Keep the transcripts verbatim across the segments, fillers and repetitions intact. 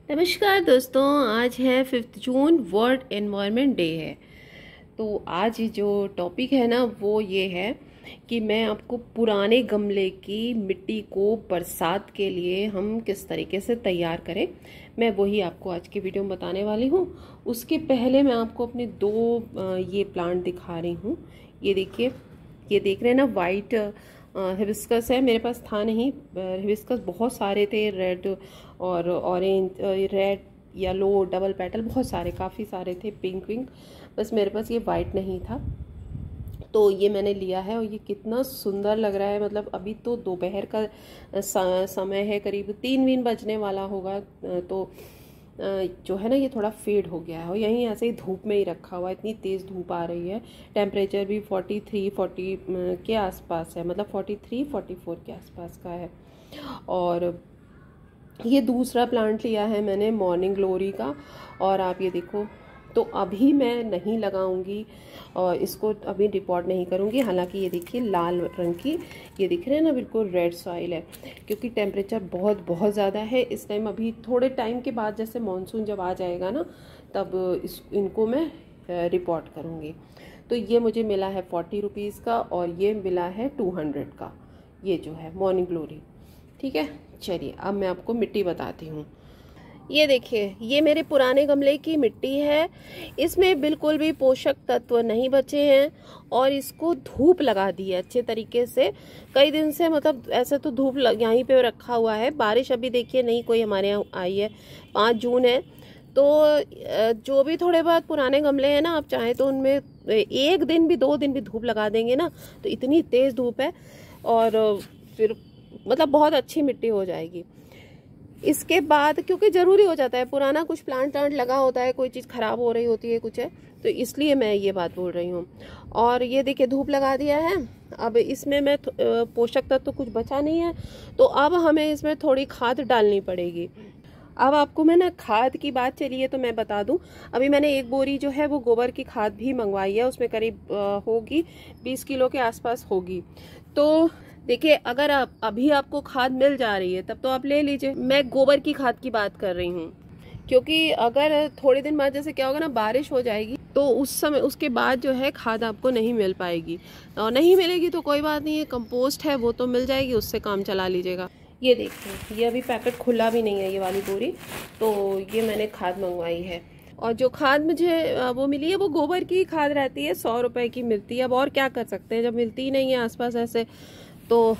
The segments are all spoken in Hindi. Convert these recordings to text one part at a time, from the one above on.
नमस्कार दोस्तों, आज है fifth June, world environment day है। तो आज जो टॉपिक है ना वो ये है कि मैं आपको पुराने गमले की मिट्टी को बरसात के लिए हम किस तरीके से तैयार करें, मैं वही आपको आज की वीडियो में बताने वाली हूँ। उसके पहले मैं आपको अपने दो ये प्लांट दिखा रही हूँ। ये देखिए, ये देख रहे हैं ना, वाइट हिबिस्कस है। मेरे पास था नहीं, हिबिस्कस बहुत सारे थे, रेड और orange, red, yellow, double petal, बहुत सारे, काफ़ी सारे थे, पिंक विंक। बस मेरे पास ये वाइट नहीं था, तो ये मैंने लिया है और ये कितना सुंदर लग रहा है। मतलब अभी तो दोपहर का समय है, करीब तीन वीन बजने वाला होगा, तो जो है ना ये थोड़ा फेड हो गया है और यहीं ऐसे ही धूप में ही रखा हुआ है। इतनी तेज़ धूप आ रही है, टेम्परेचर भी फोर्टी थ्री फोर्टी के आसपास है, मतलब फोर्टी थ्री फोर्टी फोर के आसपास का है। और ये दूसरा प्लांट लिया है मैंने मॉर्निंग ग्लोरी का, और आप ये देखो, तो अभी मैं नहीं लगाऊंगी और इसको अभी रिपोर्ट नहीं करूंगी। हालांकि ये देखिए लाल रंग की, ये दिख रहे हैं ना, बिल्कुल रेड सॉइल है, क्योंकि टेम्परेचर बहुत बहुत ज़्यादा है इस टाइम। अभी थोड़े टाइम के बाद, जैसे मानसून जब आ जाएगा ना, तब इस इनको मैं रिपोर्ट करूँगी। तो ये मुझे मिला है फोर्टी रुपीज़ का और ये मिला है टू हंड्रेड का, ये जो है मॉर्निंग ग्लोरी। ठीक है, चलिए अब मैं आपको मिट्टी बताती हूँ। ये देखिए, ये मेरे पुराने गमले की मिट्टी है। इसमें बिल्कुल भी पोषक तत्व नहीं बचे हैं और इसको धूप लगा दी है अच्छे तरीके से कई दिन से। मतलब ऐसे तो धूप यहीं पे रखा हुआ है। बारिश अभी देखिए नहीं कोई हमारे यहाँ आई है, पाँच जून है। तो जो भी थोड़े बहुत पुराने गमले हैं ना, आप चाहें तो उनमें एक दिन भी, दो दिन भी धूप लगा देंगे ना, तो इतनी तेज़ धूप है और फिर मतलब बहुत अच्छी मिट्टी हो जाएगी। इसके बाद क्योंकि ज़रूरी हो जाता है, पुराना कुछ प्लांट प्लांट लगा होता है, कोई चीज़ ख़राब हो रही होती है, कुछ है, तो इसलिए मैं ये बात बोल रही हूँ। और ये देखिए धूप लगा दिया है। अब इसमें मैं पोषक तत्व तो कुछ बचा नहीं है, तो अब हमें इसमें थोड़ी खाद डालनी पड़ेगी। अब आपको मैं ना खाद की बात चली है तो मैं बता दूं, अभी मैंने एक बोरी जो है वो गोबर की खाद भी मंगवाई है, उसमें करीब होगी बीस किलो के आसपास होगी। तो देखिए, अगर आप अभी आपको खाद मिल जा रही है तब तो आप ले लीजिए। मैं गोबर की खाद की बात कर रही हूँ, क्योंकि अगर थोड़े दिन बाद जैसे क्या होगा ना, बारिश हो जाएगी, तो उस समय उसके बाद जो है खाद आपको नहीं मिल पाएगी, और नहीं मिलेगी तो कोई बात नहीं है, कंपोस्ट है वो तो मिल जाएगी, उससे काम चला लीजिएगा। ये देखिए, ये अभी पैकेट खुला भी नहीं है, ये वाली बोरी, तो ये मैंने खाद मंगवाई है। और जो खाद मुझे वो मिली है वो गोबर की खाद रहती है, सौ रुपए की मिलती है। अब और क्या कर सकते हैं, जब मिलती ही नहीं है आसपास ऐसे, तो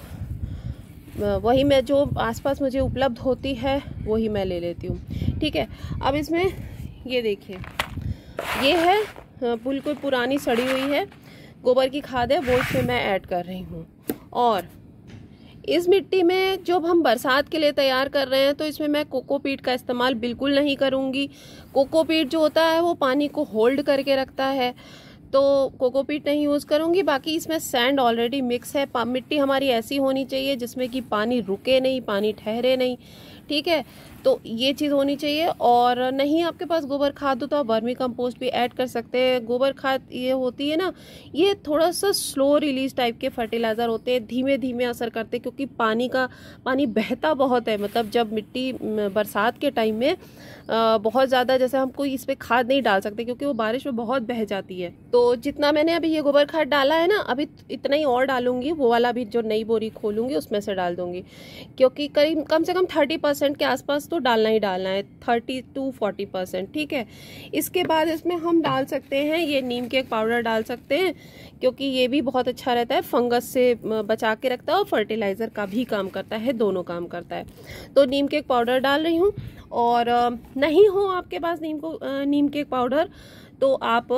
वही मैं जो आसपास मुझे उपलब्ध होती है वही मैं ले लेती हूँ। ठीक है, अब इसमें ये देखिए, ये है बिल्कुल पुरानी सड़ी हुई है गोबर की खाद है, वो इसमें मैं ऐड कर रही हूँ। और इस मिट्टी में जो हम बरसात के लिए तैयार कर रहे हैं, तो इसमें मैं कोकोपीट का इस्तेमाल बिल्कुल नहीं करूँगी। कोकोपीट जो होता है वो पानी को होल्ड करके रखता है, तो कोकोपीट नहीं यूज़ करूँगी। बाकी इसमें सैंड ऑलरेडी मिक्स है। मिट्टी हमारी ऐसी होनी चाहिए जिसमें कि पानी रुके नहीं, पानी ठहरे नहीं। ठीक है, तो ये चीज़ होनी चाहिए। और नहीं आपके पास गोबर खाद हो तो आप वर्मी कंपोस्ट भी ऐड कर सकते हैं। गोबर खाद ये होती है ना, ये थोड़ा सा स्लो रिलीज टाइप के फर्टिलाइज़र होते हैं, धीमे धीमे असर करते हैं, क्योंकि पानी का पानी बहता बहुत है। मतलब जब मिट्टी बरसात के टाइम में बहुत ज़्यादा, जैसे हम कोई इस पर खाद नहीं डाल सकते क्योंकि वो बारिश में बहुत बह जाती है। तो जितना मैंने अभी ये गोबर खाद डाला है ना, अभी इतना ही और डालूंगी, वो वाला भी जो नई बोरी खोलूंगी उसमें से डाल दूंगी, क्योंकि करीब कम से कम थर्टी परसेंट के आसपास तो डालना ही डालना है, थर्टी टू फोर्टी परसेंट। ठीक है, इसके बाद इसमें हम डाल सकते हैं ये नीम केक पाउडर डाल सकते हैं, क्योंकि ये भी बहुत अच्छा रहता है, फंगस से बचा के रखता है और फर्टिलाइज़र का भी काम करता है, दोनों काम करता है। तो नीम केक पाउडर डाल रही हूँ। और नहीं हो आपके पास नीम को नीम केक पाउडर, तो आप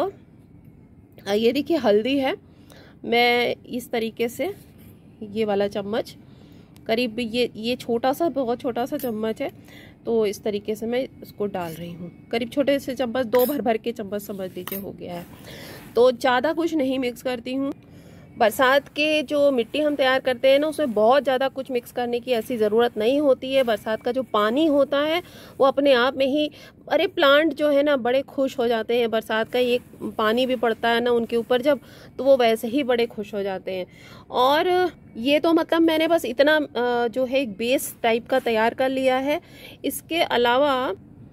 ये देखिए हल्दी है, मैं इस तरीके से ये वाला चम्मच, करीब ये ये छोटा सा, बहुत छोटा सा चम्मच है, तो इस तरीके से मैं इसको डाल रही हूँ। करीब छोटे से चम्मच, दो भर भर के चम्मच समझ लीजिए हो गया है। तो ज़्यादा कुछ नहीं मिक्स करती हूँ। बरसात के जो मिट्टी हम तैयार करते हैं ना, उसमें बहुत ज़्यादा कुछ मिक्स करने की ऐसी ज़रूरत नहीं होती है। बरसात का जो पानी होता है वो अपने आप में ही, अरे प्लांट जो है ना बड़े खुश हो जाते हैं, बरसात का ये पानी भी पड़ता है ना उनके ऊपर जब, तो वो वैसे ही बड़े खुश हो जाते हैं। और ये तो मतलब मैंने बस इतना जो है एक बेस टाइप का तैयार कर लिया है। इसके अलावा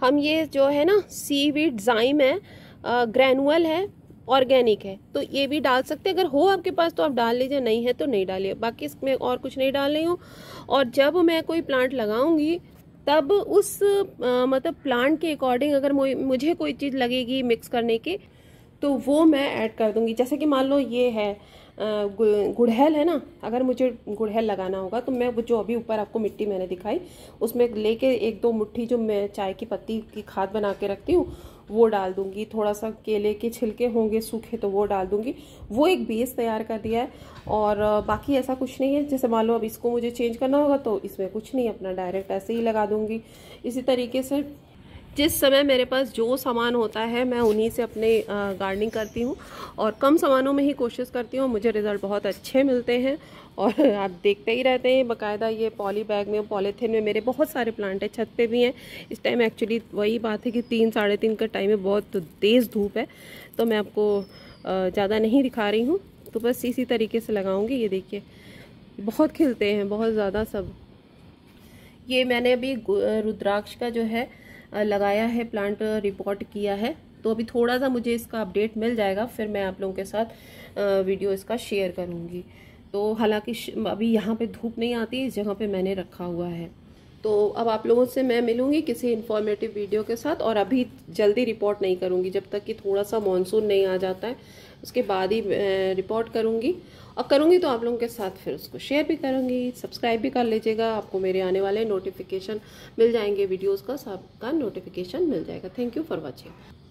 हम ये जो है ना सीवीड ज़ाइम है, ग्रैनुअल है, ऑर्गेनिक है, तो ये भी डाल सकते हैं। अगर हो आपके पास तो आप डाल लीजिए, नहीं है तो नहीं डालिए। बाकी इसमें और कुछ नहीं डाल रही हूँ। और जब मैं कोई प्लांट लगाऊंगी तब उस आ, मतलब प्लांट के अकॉर्डिंग अगर मुझे कोई चीज़ लगेगी मिक्स करने की तो वो मैं ऐड कर दूंगी। जैसे कि मान लो ये है गुड़हल है ना, अगर मुझे गुड़हल लगाना होगा तो मैं वो जो अभी ऊपर आपको मिट्टी मैंने दिखाई उसमें लेके एक दो मुट्ठी जो मैं चाय की पत्ती की खाद बना के रखती हूँ वो डाल दूंगी। थोड़ा सा केले के छिलके होंगे सूखे तो वो डाल दूंगी। वो एक बेस तैयार कर दिया है। और बाकी ऐसा कुछ नहीं है। जैसे मान लो अब इसको मुझे चेंज करना होगा तो इसमें कुछ नहीं, अपना डायरेक्ट ऐसे ही लगा दूंगी। इसी तरीके से जिस समय मेरे पास जो सामान होता है मैं उन्हीं से अपने गार्डनिंग करती हूँ और कम सामानों में ही कोशिश करती हूँ। मुझे रिज़ल्ट बहुत अच्छे मिलते हैं और आप देखते ही रहते हैं। बाकायदा ये पॉली बैग में, पॉलीथीन में मेरे बहुत सारे प्लांट है, छत पे भी हैं। इस टाइम एक्चुअली वही बात है कि तीन साढ़े तीन का टाइम है, बहुत तेज़ धूप है तो मैं आपको ज़्यादा नहीं दिखा रही हूँ। तो बस इसी तरीके से लगाऊँगी। ये देखिए बहुत खिलते हैं, बहुत ज़्यादा सब। ये मैंने अभी रुद्राक्ष का जो है लगाया है, प्लांट रिपोर्ट किया है, तो अभी थोड़ा सा मुझे इसका अपडेट मिल जाएगा, फिर मैं आप लोगों के साथ वीडियो इसका शेयर करूँगी। तो हालांकि अभी यहाँ पे धूप नहीं आती, इस जगह पे मैंने रखा हुआ है। तो अब आप लोगों से मैं मिलूंगी किसी इन्फॉर्मेटिव वीडियो के साथ, और अभी जल्दी रिपोर्ट नहीं करूँगी जब तक कि थोड़ा सा मानसून नहीं आ जाता है, उसके बाद ही रिपोर्ट करूँगी। और करूँगी तो आप लोगों के साथ फिर उसको शेयर भी करूँगी। सब्सक्राइब भी कर लीजिएगा, आपको मेरे आने वाले नोटिफिकेशन मिल जाएंगे, वीडियोज़ का सबका नोटिफिकेशन मिल जाएगा। Thank you for watching.